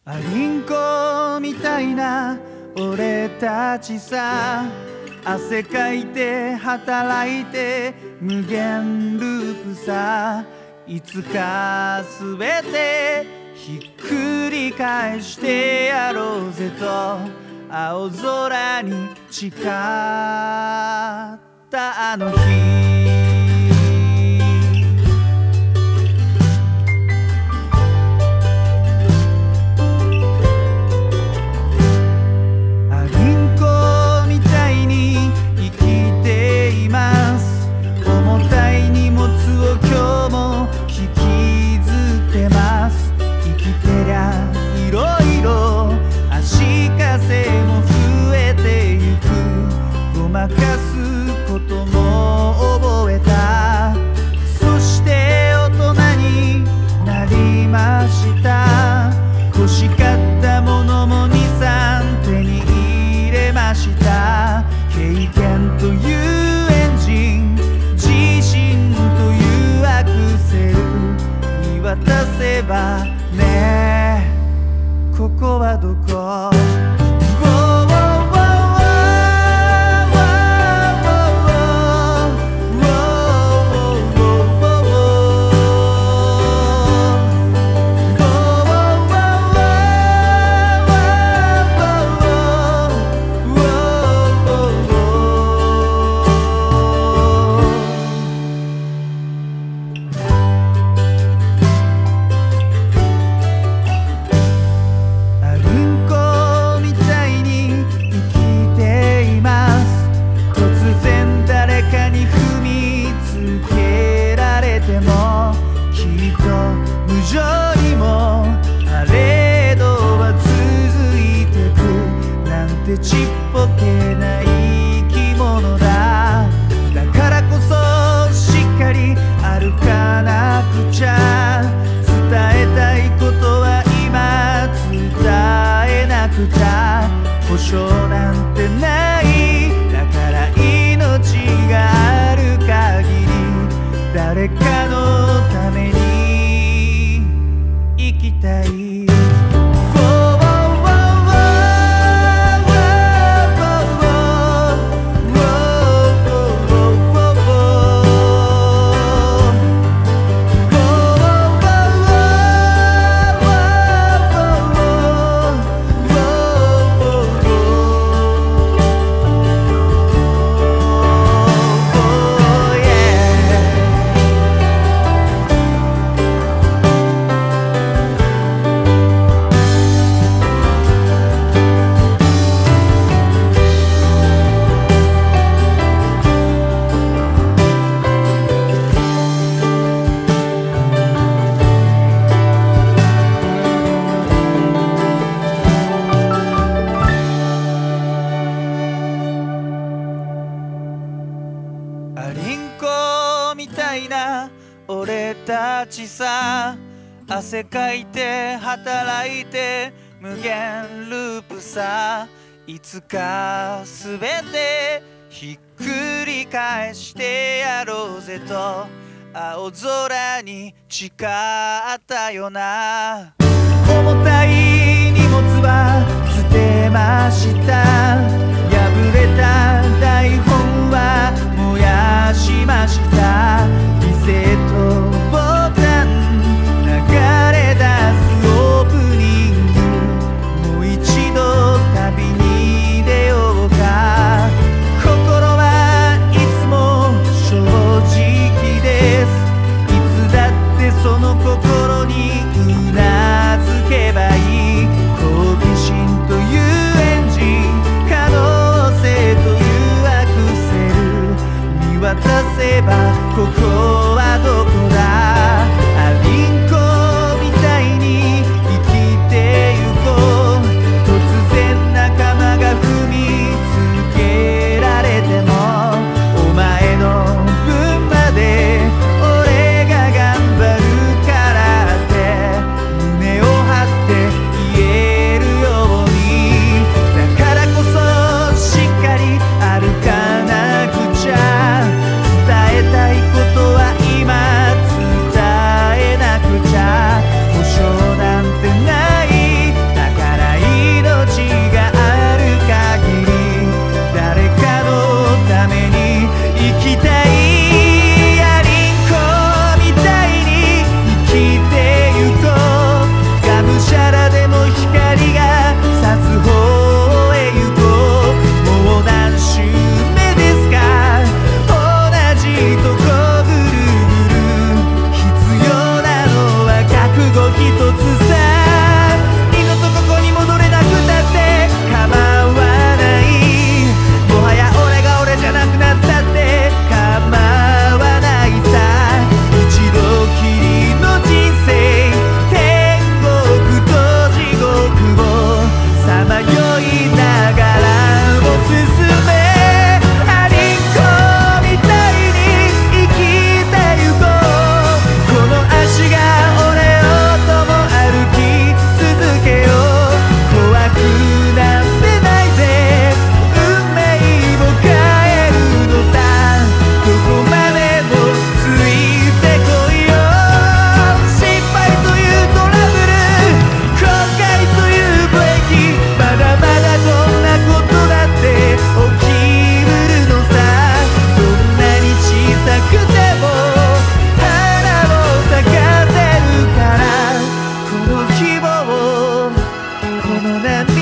アリンコみたいな俺たちさ、汗かいて働いて無限ループさ、いつかすべてひっくり返してやろうぜと青空に誓ったあの日。ごまかすことも覚えた。そして大人になりました。欲しかったものも2、3手に入れました。経験というエンジン、自信というアクセル見渡せばね、ここはどこ？ちっぽけな生き物だ。だからこそしっかり歩かなくちゃ。伝えたいことは今伝えなくちゃ。保証なんてない。だから命がある限り誰かのために生きたい。リンコみたいな俺たちさ、汗かいて働いて無限ループさ、いつかすべてひっくり返してやろうぜと青空に誓ったよな。重たい荷物は捨てました。破れた台本は燃やしました。リセットボタン流れ出すオープニング、もう一度旅に出ようか。心はいつも正直です。いつだってその心にうなずけばいい。好奇心というエンジンの年